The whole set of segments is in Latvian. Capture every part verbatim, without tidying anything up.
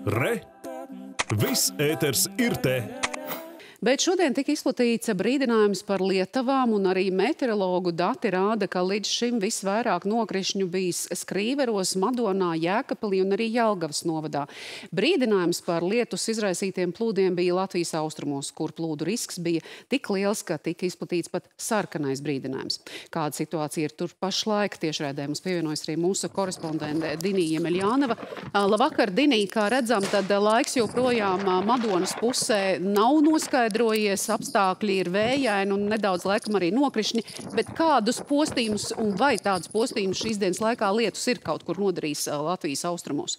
Re! Viss ēters ir te! Bet šodien tika izplatīts brīdinājums par Lietavām, un arī meteorologu dati rāda, ka līdz šim visvairāk nokrišņu bijis Skrīveros, Madonā, Jēkabpilī un arī Jelgavas novadā. Brīdinājums par lietus izraisītiem plūdiem bija Latvijas austrumos, kur plūdu risks bija tik liels, ka tika izplatīts pat sarkanais brīdinājums. Kāda situācija ir tur pašlaik? Tiešraidē mums pievienojas arī mūsu korespondente Dinija Jemeļjānova. Labvakar, Dinija, kā redzam, tad laiks joprojām Madonas pusē nav noskaidrots. Apstākļi ir vējaini un nedaudz laikam arī nokrišņi, bet kādus postījumus un vai tādus postījumus šīs dienas laikā lietus ir kaut kur nodarījis Latvijas austrumos?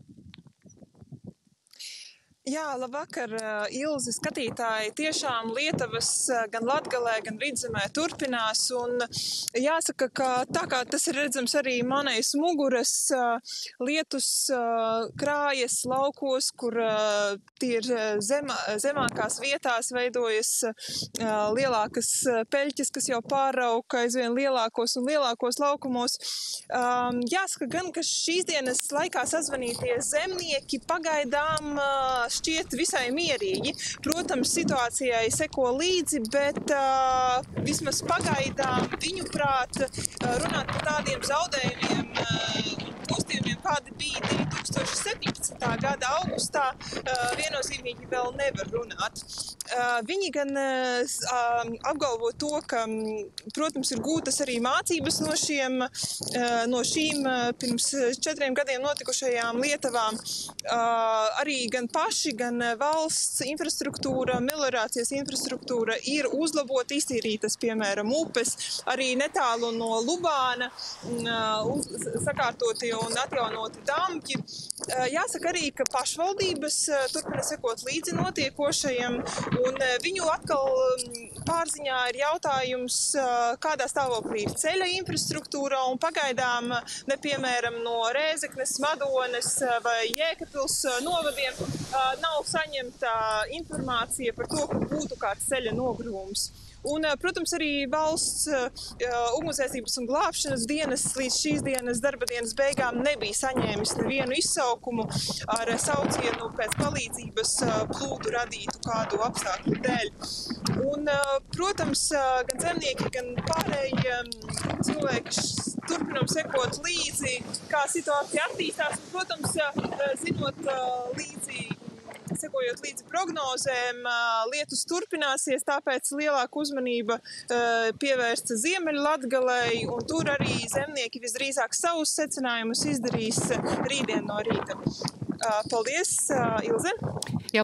Jā, labvakar, Ilze, skatītāji. Tiešām Lietavas gan Latgalē, gan Vidzemē turpinās, un jāsaka, ka tā kā tas ir redzams arī manais muguras, lietus krājas laukos, kur tie ir zemā, zemākās vietās veidojas lielākas peļķes, kas jau pārauka aizvien lielākos un lielākos laukumos. Jāsaka gan, ka šīs dienas laikā sazvanītie zemnieki pagaidām šķiet visai mierīgi. Protams, situācijai seko līdzi, bet uh, vismaz pagaidām viņu prāt uh, runāt par tādiem zaudējumiem, uh, postījumiem, kādi bija divi tūkstoši septiņpadsmitā gada augustā, uh, viennozīmīgi vēl nevar runāt. Uh, viņi gan uh, apgalvo to, ka, protams, ir gūtas arī mācības no, šiem, uh, no šīm uh, pirms četriem gadiem notikušajām Lietavām. Uh, arī gan paši, gan valsts infrastruktūra, meliorācijas infrastruktūra ir uzlabota, iztīrītas, piemēram, upes, arī netālu no Lubāna, uz, sakārtoti un atjaunoti damķi. Jāsaka arī, ka pašvaldības turpina sekot līdzi notiekošajiem, un viņu atkal pārziņā ir jautājums, kādā stāvoklī ir ceļa infrastruktūra, un pagaidām, ne piemēram, no Rēzeknes, Madones vai Jēkabpils novadiem nav saņemta informācija par to, ka būtu kāds ceļa nogrūms. Un, protams, arī valsts uh, ugunsdzēsības un glābšanas dienas līdz šīs dienas darba dienas beigām nebija saņēmis nevienu izsaukumu ar saucienu pēc palīdzības uh, plūdu radītu kādu apstākļu dēļ. Un, uh, protams, uh, gan zemnieki, gan pārējie um, cilvēki turpinām sekot līdzi, kā situācija attīstās. Un, protams, uh, zinot uh, līdzi sekojot līdzi prognozēm, lietus turpināsies, tāpēc lielāka uzmanība pievērsta Ziemeļlatgalei, un tur arī zemnieki visdrīzāk savus secinājumus izdarīs rītdien no rīta. Paldies, Ilze!